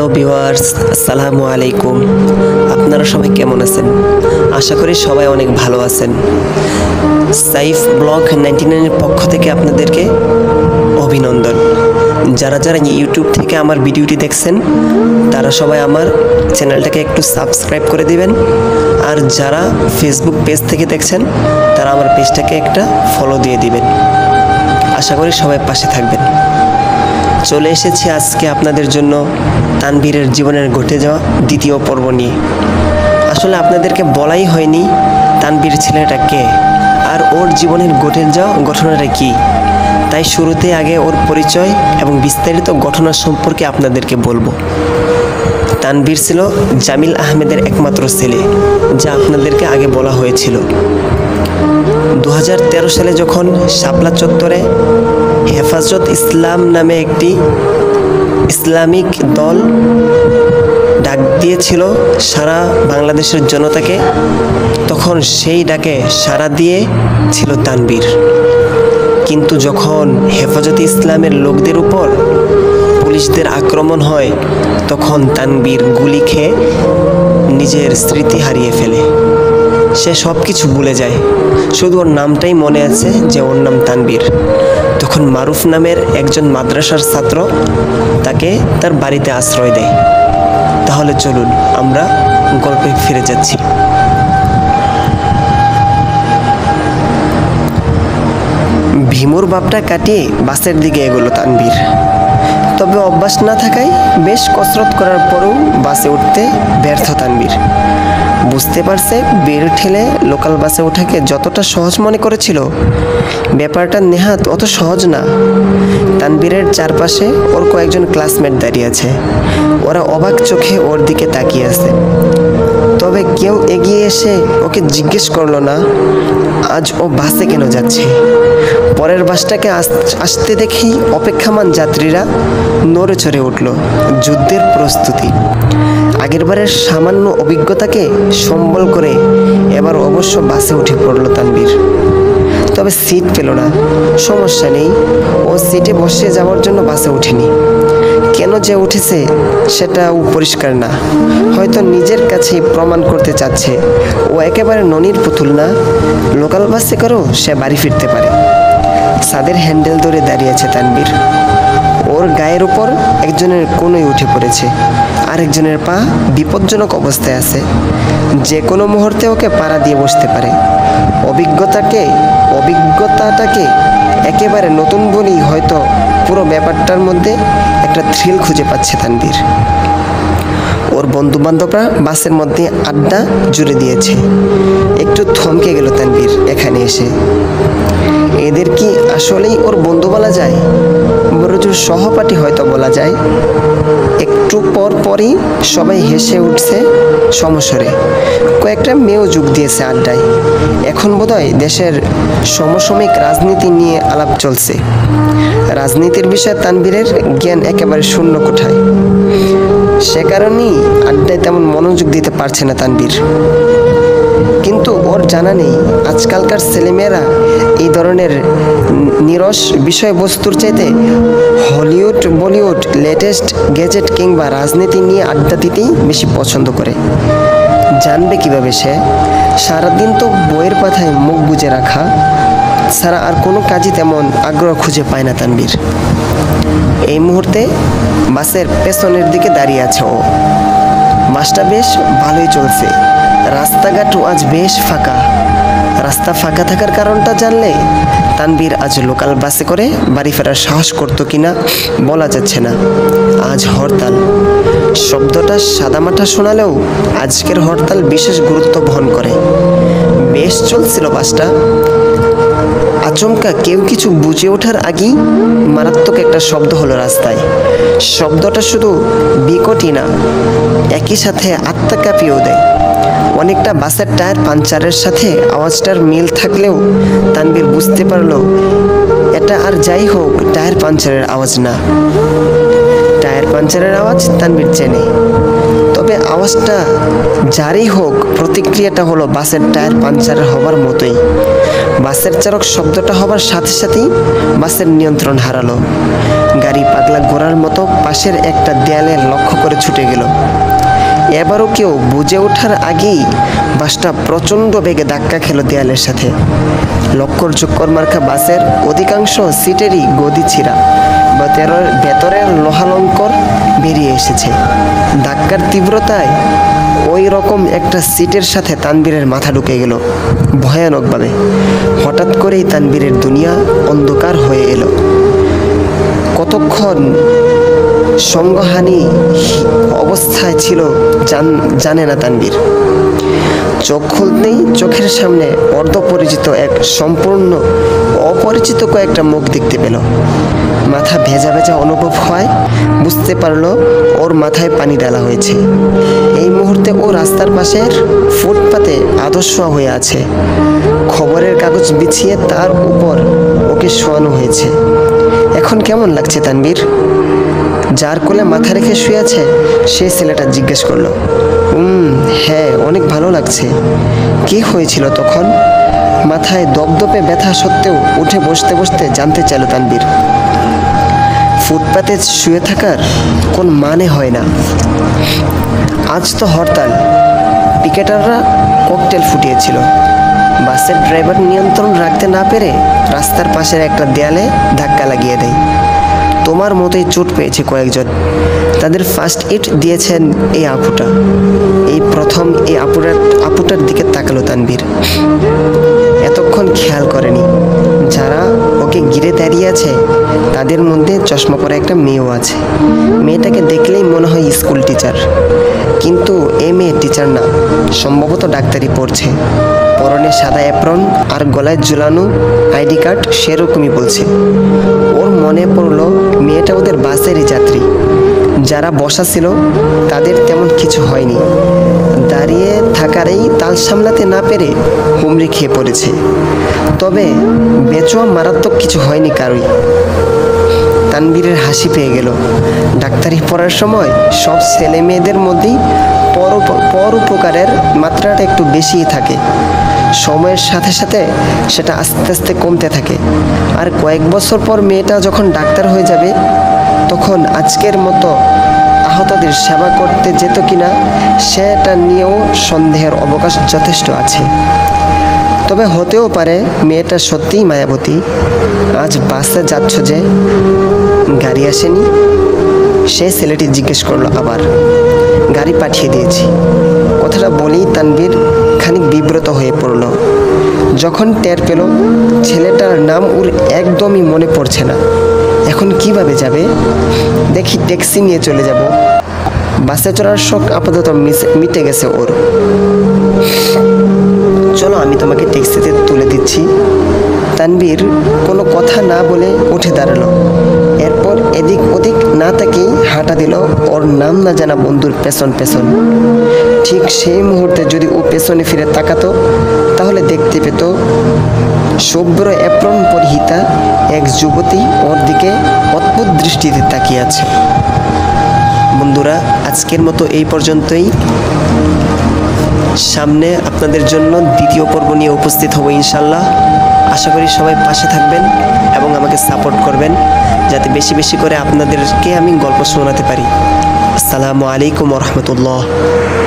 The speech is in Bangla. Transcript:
ভিউয়ার্স, আসসালামু আলাইকুম। আপনারা সবাই কেমন আছেন? আশা করি সবাই অনেক ভালো আছেন। সাইফ ব্লগ 99 এর পক্ষ থেকে আপনাদেরকে অভিনন্দন। যারা যারা ইউটিউব থেকে আমার ভিডিওটি দেখছেন তারা সবাই আমার চ্যানেলটাকে একটু সাবস্ক্রাইব করে দিবেন, আর যারা ফেসবুক পেজ থেকে দেখছেন তারা আমার পেজটাকে একটা ফলো দিয়ে দিবেন। আশা করি সবাই পাশে থাকবেন। চলে এসেছি আজকে আপনাদের জন্য তানভীরের জীবনের ঘটে যাওয়া দ্বিতীয় পর্ব নিয়ে। আসলে আপনাদেরকে বলাই হয়নি তানভীর ছেলেটা কে আর ওর জীবনের ঘটে যাওয়া ঘটনাটা কি, তাই শুরুতে আগে ওর পরিচয় এবং বিস্তারিত ঘটনা সম্পর্কে আপনাদেরকে বলবো। তানভীর ছিল জামিল আহমেদের একমাত্র ছেলে, যা আপনাদেরকে আগে বলা হয়েছিল। 2013 সালে যখন শাপলা চত্বরে হেফাজত ইসলাম নামে একটি ইসলামিক দল ডাক দিয়েছিল সারা বাংলাদেশের জনতাকে, তখন সেই ডাকে সাড়া দিয়েছিল তানভীর। কিন্তু যখন হেফাজতে ইসলামের লোকদের উপর পুলিশদের আক্রমণ হয় তখন তানভীর গুলি খেয়ে নিজের স্মৃতি হারিয়ে ফেলে। সে সব কিছু ভুলে যায়, শুধু ওর নামটাই মনে আছে যে ওর নাম তানভীর। তখন মারুফ নামের একজন মাদ্রাসার ছাত্র তাকে তার বাড়িতে আশ্রয় দেয়। তাহলে চলুন আমরা গল্পে ফিরে যাচ্ছি। ভীমুর বাপটা কাটিয়ে বাসের দিকে এগোলো তানভীর। তবে অভ্যাস না থাকায় বেশ কসরত করার পরেও বাসে উঠতে ব্যর্থ তানভীর। বুঝতে পারছে বের ঠেলে লোকাল বাসে ওঠাকে যতটা সহজ মনে করেছিল, ব্যাপারটা নেহাত অত সহজ না। তানভীরের চারপাশে ওর কয়েকজন ক্লাসমেট দাঁড়িয়ে আছে, ওরা অবাক চোখে ওর দিকে তাকিয়ে আছে। তবে কেউ এগিয়ে এসে ওকে জিজ্ঞেস করলো না আজ ও বাসে কেন যাচ্ছে। পরের বাসটাকে আসতে দেখেই অপেক্ষামান যাত্রীরা নড়ে চড়ে উঠল। যুদ্ধের প্রস্তুতি। আগেরবারের সামান্য অভিজ্ঞতাকে সম্বল করে এবার অবশ্য বাসে উঠে পড়ল তানভীর। তবে সিট পেল না। সমস্যা নেই, ও সিটে বসে যাওয়ার জন্য বাসে ওঠেনি। কেন যে উঠেছে সেটাও পরিষ্কার না। হয়তো নিজের কাছেই প্রমাণ করতে চাচ্ছে ও একেবারে ননির পুতুল না, লোকাল বাসে করেও সে বাড়ি ফিরতে পারে। ছাদের হ্যান্ডেল ধরে দাঁড়িয়ে আছে তানভীর। ওর গায়ের উপর একজনের কোনোই উঠে পড়েছে, আরেকজনের পা বিপজ্জনক অবস্থায় আছে। যে কোনো মুহূর্তে ওকে পাড়া দিয়ে বসতে পারে। অভিজ্ঞতাটাকে একেবারে নতুন বলেই হয়তো পুরো ব্যাপারটার মধ্যে একটা থ্রিল খুঁজে পাচ্ছে তানভীর। ওর বন্ধু বান্ধবরা বাসের মধ্যে আড্ডা জুড়ে দিয়েছে। একটু থমকে গেল তানভীর এখানে এসে। এদের কি আসলেই ওর বন্ধু বলা যায়? বরঞ্চ সহপাঠী হয়তো বলা যায়। একটু পরই সবাই হেসে উঠছে সমস্বরে। কয়েকটা মেয়েও যোগ দিয়েছে আড্ডায়। এখন বোধহয় দেশের সমসাময়িক রাজনীতি নিয়ে আলাপ চলছে। রাজনীতির বিষয়ে তানভীরের জ্ঞান একেবারে শূন্য কোঠায়। সে কারণেই আড্ডায় তেমন মনোযোগ দিতে পারছে না তানভীর। কিন্তু ওর জানা নেই আজকালকার ছেলেমেয়েরা এই ধরনের নিরস বিষয়বস্তুর চাইতে হলিউড বলিউড লেটেস্ট গ্যাজেট কিংবা রাজনীতি নিয়ে আড্ডা দিতেই বেশি পছন্দ করে। জানবে কিভাবে সে? সারাদিন তো বইয়ের পাতায় মুখ বুজে রাখা ছাড়া আর কোনো কাজই তেমন আগ্রহ খুঁজে পায় না তানভীর। এই মুহূর্তে বাসের পেছনের দিকে দাঁড়িয়ে আছে ও। বাসটা বেশ ভালোই চলছে। রাস্তাঘাটও আজ বেশ ফাঁকা। রাস্তা ফাঁকা থাকার কারণটা জানলে তানভীর আজ লোকাল বাসে করে বাড়ি ফেরার সাহস করতো কিনা বলা যাচ্ছে না। আজ হরতাল। শব্দটা সাদামাটা শোনালেও আজকের হরতাল বিশেষ গুরুত্ব বহন করে। বেশ চলছিল বাসটা। আচমকা কেউ কিছু বুঝে ওঠার আগেই মারাত্মক একটা শব্দ হলো রাস্তায়। শব্দটা শুধু বিকটই না, একই সাথে আত্মা কাঁপিয়েও দেয়। অনেকটা বাসের টায়ার পাঞ্চারের সাথে আওয়াজটার মিল থাকলেও তানভীর বুঝতে পারলো এটা আর যাই হোক টায়ার পাঞ্চারের আওয়াজ না। টায়ার পাঞ্চারের আওয়াজ তানভীর চেনে, তবে আওয়াজটা যারই হোক প্রতিক্রিয়াটা হলো বাসের টায়ার পাঞ্চার হবার মতোই। বাসের চালক শব্দটা হবার সাথে সাথেই বাসের নিয়ন্ত্রণ হারালো। গাড়ি পাগলা ঘোড়ার মতো পাশের একটা দেয়ালে লক্ষ্য করে ছুটে গেল। এবারও কেউ বুঝে ওঠার আগেই বাসটা প্রচণ্ড বেগে ধাক্কা খেল দেয়ালের সাথে। লক্কর চক্কর মার্কা বাসের অধিকাংশ সিটেরই গদি ছিঁড়া, ভেতরের লোহালঙ্কর বেরিয়ে এসেছে। ধাক্কার তীব্রতায় ওই রকম একটা সিটের সাথে তানবীরের মাথা ঢুকে গেল ভয়ানকভাবে। হঠাৎ করেই তানবীরের দুনিয়া অন্ধকার হয়ে এলো। কতক্ষণ সঙ্গহানি অবস্থায় ছিল জানে না তানবীর। চোখ খুলতেই চোখের সামনে অর্ধপরিচিত এক সম্পূর্ণ অপরিচিত কয়েকটা মুখ দেখতে পেল। মাথা ভেজা ভেজা অনুভব হয়, বুঝতে পারলো ওর মাথায় পানি ঢালা হয়েছে। এই মুহূর্তে ও রাস্তার পাশের ফুটপাতে আদর্শোয়া হয়ে আছে। খবরের কাগজ বিছিয়ে তার উপর ওকে শোয়ানো হয়েছে। এখন কেমন লাগছে তানবীর? যার কোলে মাথা রেখে শুয়ে আছে সেই ছেলেটা জিজ্ঞেস করলো। হ্যাঁ, অনেক ভালো লাগছে। কি হয়েছিল তখন? মাথায় দপদপে ব্যথা সত্ত্বেও উঠে বসতে বসতে জানতে চাইল তানবীর। ফুটপাতে শুয়ে থাকার কোন মানে হয় না। আজ তো হরতাল, পিকেটাররা ককটেল ফুটিয়েছিল। বাসের ড্রাইভার নিয়ন্ত্রণ রাখতে না পেরে রাস্তার পাশের একটা দেয়ালে ধাক্কা লাগিয়ে দেয়। তোমার মতোই চোট পেয়েছে কয়েকজন, তাদের ফার্স্ট এইড দিয়েছেন এই আপুটা। এই প্রথম এই আপুটার দিকে তাকালো তানবীর। এতক্ষণ খেয়াল করেনি যারা ওকে ঘিরে দাঁড়িয়ে আছে তাদের মধ্যে চশমা পরা একটা মেয়েও আছে। মেয়েটাকে দেখলেই মনে হয় স্কুল টিচার, কিন্তু এ মেয়ে টিচার না, সম্ভবত ডাক্তারি পড়ছে। পরনে সাদা অ্যাপ্রন আর গলায় ঝুলানো আইডি কার্ড সেরকমই বলছে। ওর মনে পড়লো মেয়েটা ওদের বাসেরই যাত্রী। যারা বসা ছিল তাদের তেমন কিছু হয়নি, দাঁড়িয়ে থাকারই তাল সামলাতে না পেরে হুমড়ি খেয়ে পড়েছে। তবে বেচোয়া মারাত্মক কিছু হয়নি কারোই। তানবীরের হাসি পেয়ে গেল। ডাক্তারি পড়ার সময় সব ছেলে মেয়েদের মধ্যেই পরোপকারের মাত্রাটা একটু বেশিই থাকে। সময়ের সাথে সাথে সেটা আস্তে আস্তে কমতে থাকে। আর কয়েক বছর পর মেয়েটা যখন ডাক্তার হয়ে যাবে তখন আজকের মতো আহতদের সেবা করতে যেত কিনা সেটা নিয়েও সন্দেহের অবকাশ যথেষ্ট আছে। তবে হতেও পারে মেয়েটা সত্যিই মায়াবতী। আজ বাসে যাচ্ছ যে, গাড়ি আসেনি? সে ছেলেটি জিজ্ঞেস করলো আবার। গাড়ি পাঠিয়ে দিয়েছি। কথাটা বলেই তানবীর খানিক বিব্রত হয়ে পড়ল। যখন টের পেল ছেলেটার নাম ওর একদমই মনে পড়ছে না, এখন কিভাবে যাবে? দেখি ট্যাক্সি নিয়ে চলে যাব। বাসে চড়ার শখ আপাতত মিটে গেছে ওর। চলো আমি তোমাকে ট্যাক্সিতে তুলে দিচ্ছি। তানবীর কোনো কথা না বলে উঠে দাঁড়ালো। এরপর এদিক ওদিক না তাকিয়েই হাঁটা দিল ওর নাম না জানা বন্ধুর পেছন পেছন। ঠিক সেই মুহূর্তে যদি ও পেছনে ফিরে তাকাতো তাহলে দেখতে পেত শুভ্র অ্যাপ্রন পরিহিতা এক যুবতী ওর দিকে অদ্ভুত দৃষ্টিতে তাকিয়ে আছে। বন্ধুরা, আজকের মতো এই পর্যন্তই। সামনে আপনাদের জন্য দ্বিতীয় পর্ব নিয়ে উপস্থিত হব ইনশাল্লাহ। আশা করি সবাই পাশে থাকবেন এবং আমাকে সাপোর্ট করবেন যাতে বেশি বেশি করে আপনাদেরকে আমি গল্প শোনাতে পারি। আসসালামু আলাইকুম ওয়া রাহমাতুল্লাহ।